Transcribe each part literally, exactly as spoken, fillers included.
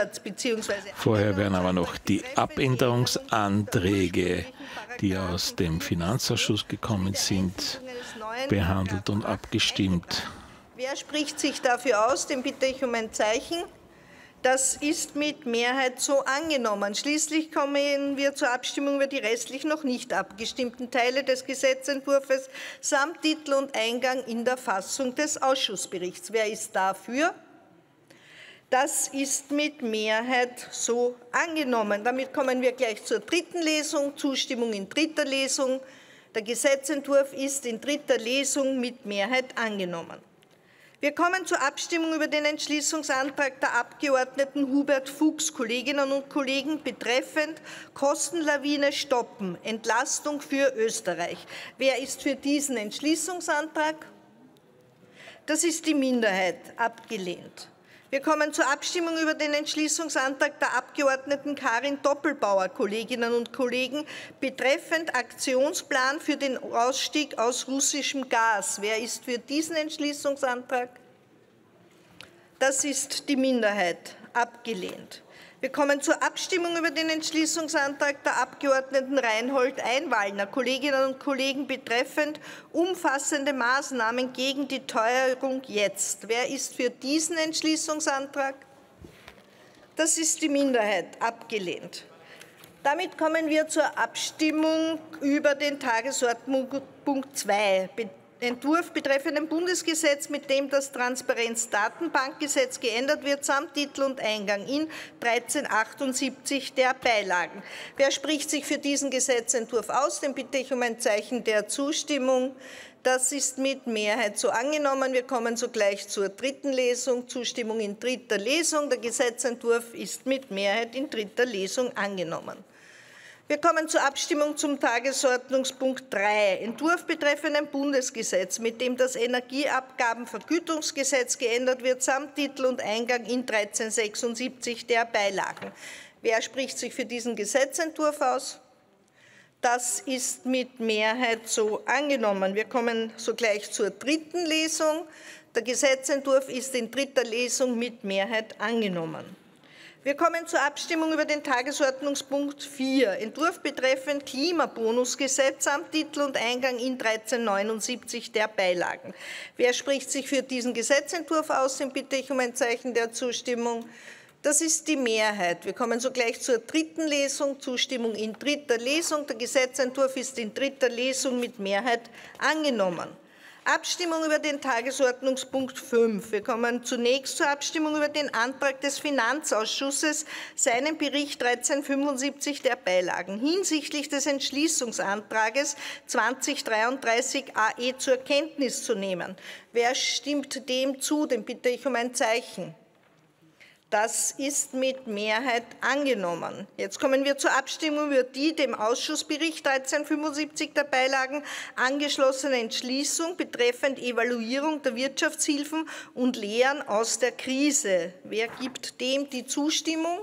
Vorher werden aber noch die Abänderungsanträge, die aus dem Finanzausschuss gekommen sind, behandelt und abgestimmt. Wer spricht sich dafür aus? Den bitte ich um ein Zeichen. Das ist mit Mehrheit so angenommen. Schließlich kommen wir zur Abstimmung über die restlichen noch nicht abgestimmten Teile des Gesetzentwurfs samt Titel und Eingang in der Fassung des Ausschussberichts. Wer ist dafür? Das ist mit Mehrheit so angenommen. Damit kommen wir gleich zur dritten Lesung. Zustimmung in dritter Lesung. Der Gesetzentwurf ist in dritter Lesung mit Mehrheit angenommen. Wir kommen zur Abstimmung über den Entschließungsantrag der Abgeordneten Hubert Fuchs, Kolleginnen und Kollegen, betreffend Kostenlawine stoppen, Entlastung für Österreich. Wer ist für diesen Entschließungsantrag? Das ist die Minderheit, abgelehnt. Wir kommen zur Abstimmung über den Entschließungsantrag der Abgeordneten Karin Doppelbauer, Kolleginnen und Kollegen, betreffend Aktionsplan für den Ausstieg aus russischem Gas. Wer ist für diesen Entschließungsantrag? Das ist die Minderheit, abgelehnt. Wir kommen zur Abstimmung über den Entschließungsantrag der Abgeordneten Reinhold Einwallner, Kolleginnen und Kollegen, betreffend umfassende Maßnahmen gegen die Teuerung jetzt. Wer ist für diesen Entschließungsantrag? Das ist die Minderheit, abgelehnt. Damit kommen wir zur Abstimmung über den Tagesordnungspunkt zwei. Entwurf betreffend ein Bundesgesetz, mit dem das Transparenzdatenbankgesetz geändert wird, samt Titel und Eingang in dreizehn achtundsiebzig der Beilagen. Wer spricht sich für diesen Gesetzentwurf aus? Den bitte ich um ein Zeichen der Zustimmung. Das ist mit Mehrheit so angenommen. Wir kommen sogleich zur dritten Lesung. Zustimmung in dritter Lesung. Der Gesetzentwurf ist mit Mehrheit in dritter Lesung angenommen. Wir kommen zur Abstimmung zum Tagesordnungspunkt drei. Entwurf betreffend ein Bundesgesetz, mit dem das Energieabgabenvergütungsgesetz geändert wird, samt Titel und Eingang in dreizehn sechsundsiebzig der Beilagen. Wer spricht sich für diesen Gesetzentwurf aus? Das ist mit Mehrheit so angenommen. Wir kommen sogleich zur dritten Lesung. Der Gesetzentwurf ist in dritter Lesung mit Mehrheit angenommen. Wir kommen zur Abstimmung über den Tagesordnungspunkt vier. Entwurf betreffend Klimabonusgesetz samt Titel und Eingang in dreizehn neunundsiebzig der Beilagen. Wer spricht sich für diesen Gesetzentwurf aus? Den bitte ich um ein Zeichen der Zustimmung. Das ist die Mehrheit. Wir kommen sogleich zur dritten Lesung. Zustimmung in dritter Lesung. Der Gesetzentwurf ist in dritter Lesung mit Mehrheit angenommen. Abstimmung über den Tagesordnungspunkt fünf. Wir kommen zunächst zur Abstimmung über den Antrag des Finanzausschusses, seinen Bericht dreizehn fünfundsiebzig der Beilagen hinsichtlich des Entschließungsantrages zwanzig dreiunddreißig A E zur Kenntnis zu nehmen. Wer stimmt dem zu? Den bitte ich um ein Zeichen. Das ist mit Mehrheit angenommen. Jetzt kommen wir zur Abstimmung über die dem Ausschussbericht dreizehn fünfundsiebzig der Beilagen angeschlossene Entschließung betreffend Evaluierung der Wirtschaftshilfen und Lehren aus der Krise. Wer gibt dem die Zustimmung?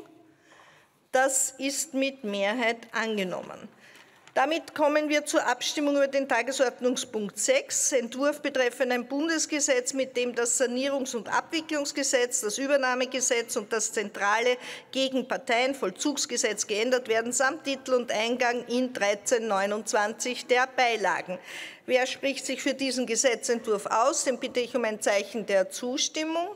Das ist mit Mehrheit angenommen. Damit kommen wir zur Abstimmung über den Tagesordnungspunkt sechs, Entwurf betreffend ein Bundesgesetz, mit dem das Sanierungs- und Abwicklungsgesetz, das Übernahmegesetz und das zentrale Gegenparteienvollzugsgesetz geändert werden, samt Titel und Eingang in dreizehn neunundzwanzig der Beilagen. Wer spricht sich für diesen Gesetzentwurf aus? Den bitte ich um ein Zeichen der Zustimmung.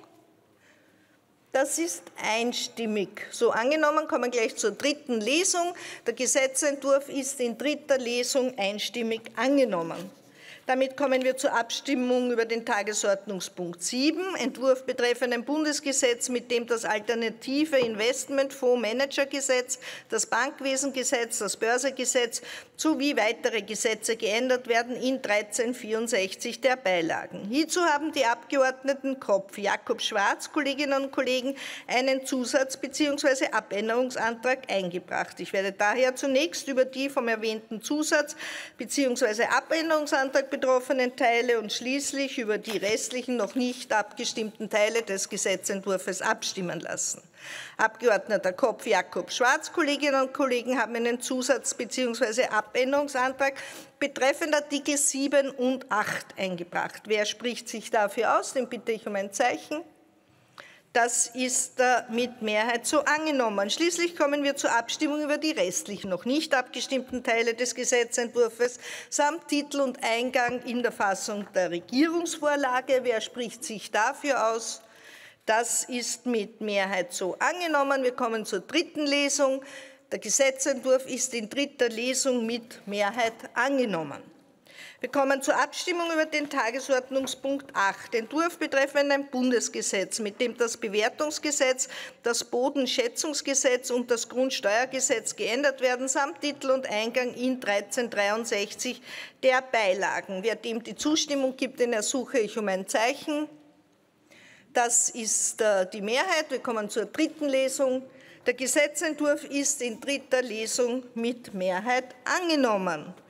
Das ist einstimmig so angenommen. Kommen wir gleich zur dritten Lesung. Der Gesetzentwurf ist in dritter Lesung einstimmig angenommen. Damit kommen wir zur Abstimmung über den Tagesordnungspunkt sieben, Entwurf betreffend ein Bundesgesetz, mit dem das alternative Investmentfondsmanagergesetz, das Bankwesengesetz, das Börsegesetz sowie weitere Gesetze geändert werden in dreizehn vierundsechzig der Beilagen. Hierzu haben die Abgeordneten Kropf, Jakob Schwarz, Kolleginnen und Kollegen, einen Zusatz- bzw. Abänderungsantrag eingebracht. Ich werde daher zunächst über die vom erwähnten Zusatz- bzw. Abänderungsantrag betroffenen Teile und schließlich über die restlichen noch nicht abgestimmten Teile des Gesetzentwurfs abstimmen lassen. Abgeordneter Kopf, Jakob Schwarz, Kolleginnen und Kollegen haben einen Zusatz- bzw. Abänderungsantrag betreffend Artikel sieben und acht eingebracht. Wer spricht sich dafür aus? Den bitte ich um ein Zeichen. Das ist mit Mehrheit so angenommen. Schließlich kommen wir zur Abstimmung über die restlichen noch nicht abgestimmten Teile des Gesetzentwurfs samt Titel und Eingang in der Fassung der Regierungsvorlage. Wer spricht sich dafür aus? Das ist mit Mehrheit so angenommen. Wir kommen zur dritten Lesung. Der Gesetzentwurf ist in dritter Lesung mit Mehrheit angenommen. Wir kommen zur Abstimmung über den Tagesordnungspunkt acht, Entwurf betreffend ein Bundesgesetz, mit dem das Bewertungsgesetz, das Bodenschätzungsgesetz und das Grundsteuergesetz geändert werden, samt Titel und Eingang in dreizehnhundertdreiundsechzig der Beilagen. Wer dem die Zustimmung gibt, den ersuche ich um ein Zeichen. Das ist die Mehrheit. Wir kommen zur dritten Lesung. Der Gesetzentwurf ist in dritter Lesung mit Mehrheit angenommen.